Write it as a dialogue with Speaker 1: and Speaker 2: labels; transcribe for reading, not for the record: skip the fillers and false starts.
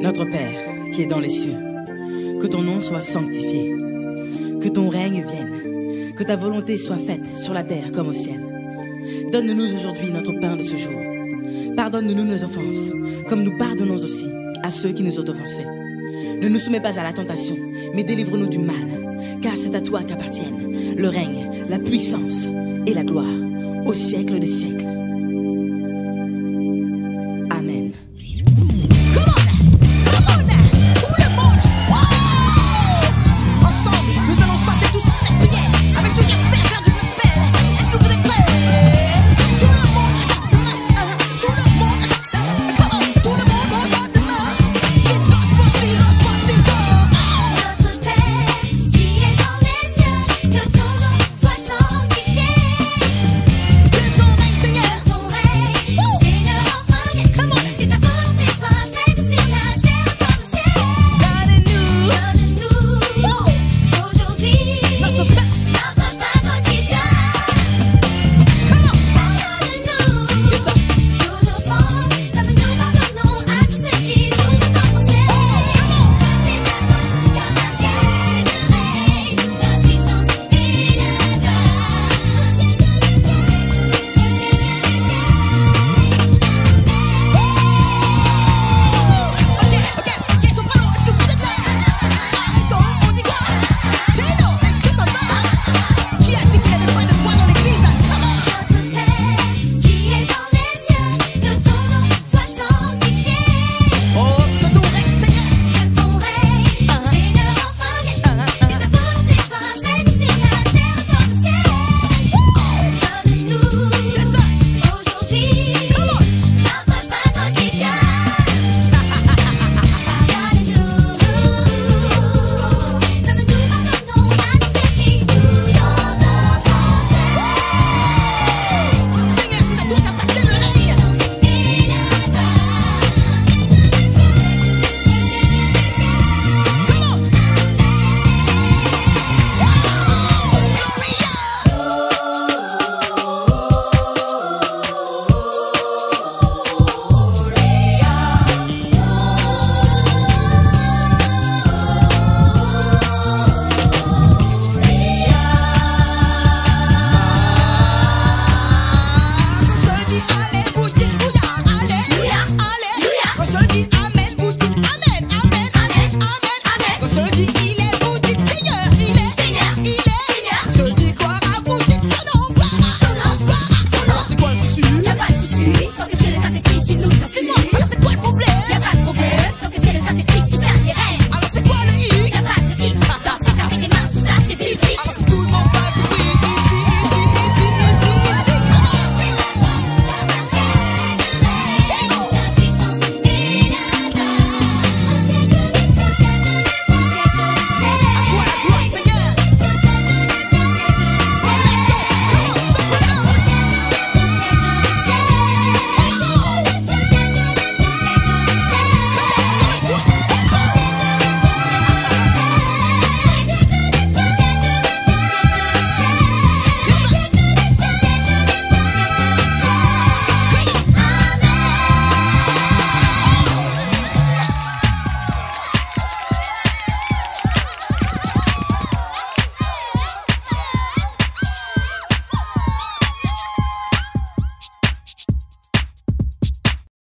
Speaker 1: Notre Père, qui es dans les cieux, que ton nom soit sanctifié, que ton règne vienne, que ta volonté soit faite sur la terre comme au ciel. Donne-nous aujourd'hui notre pain de ce jour. Pardonne-nous nos offenses, comme nous pardonnons aussi à ceux qui nous ont offensés. Ne nous soumets pas à la tentation, mais délivre-nous du mal, car c'est à toi qu'appartiennent le règne, la puissance et la gloire, au siècle des siècles.